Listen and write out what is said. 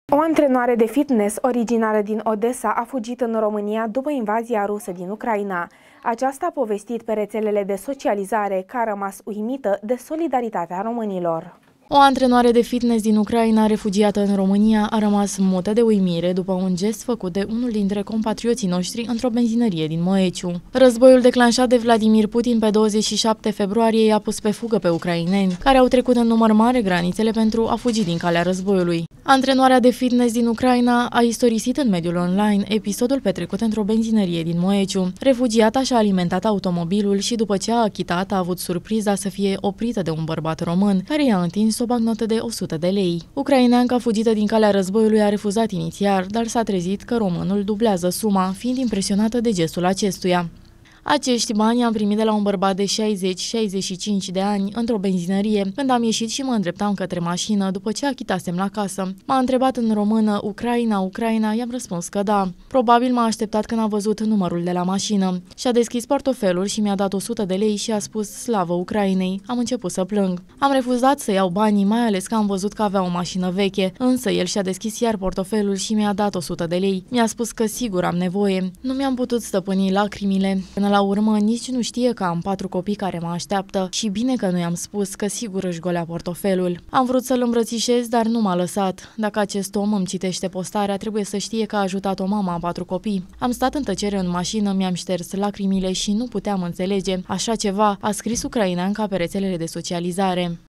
O antrenoare de fitness originară din Odessa a fugit în România după invazia rusă din Ucraina. Aceasta a povestit pe rețelele de socializare că a rămas uimită de solidaritatea românilor. O antrenoare de fitness din Ucraina, refugiată în România, a rămas mută de uimire după un gest făcut de unul dintre compatrioții noștri într-o benzinărie din Moeciu. Războiul declanșat de Vladimir Putin pe 27 februarie i-a pus pe fugă pe ucraineni, care au trecut în număr mare granițele pentru a fugi din calea războiului. Antrenoarea de fitness din Ucraina a istorisit în mediul online episodul petrecut într-o benzinărie din Moeciu. Refugiata și-a alimentat automobilul și după ce a achitat a avut surpriza să fie oprită de un bărbat român, care i-a întins o bancnotă de 100 de lei. Ucraineanca fugită din calea războiului a refuzat inițial, dar s-a trezit că românul dublează suma, fiind impresionată de gestul acestuia. Acești bani am primit de la un bărbat de 60-65 de ani într-o benzinărie, când am ieșit și mă îndreptam către mașină după ce achitasem la casă. M-a întrebat în română, Ucraina, Ucraina, i-am răspuns că da. Probabil m-a așteptat când a văzut numărul de la mașină. Și-a deschis portofelul și mi-a dat 100 de lei și a spus slavă Ucrainei. Am început să plâng. Am refuzat să iau banii, mai ales că am văzut că avea o mașină veche, însă el și-a deschis iar portofelul și mi-a dat 100 de lei. Mi-a spus că sigur am nevoie. Nu mi-am putut stăpâni lacrimile. Până la urmă, nici nu știe că am 4 copii care mă așteaptă și bine că nu i-am spus că sigur își golea portofelul. Am vrut să-l îmbrățișez, dar nu m-a lăsat. Dacă acest om îmi citește postarea, trebuie să știe că a ajutat o mamă a 4 copii. Am stat în tăcere în mașină, mi-am șters lacrimile și nu puteam înțelege așa ceva, a scris ucraineanca pe rețelele de socializare.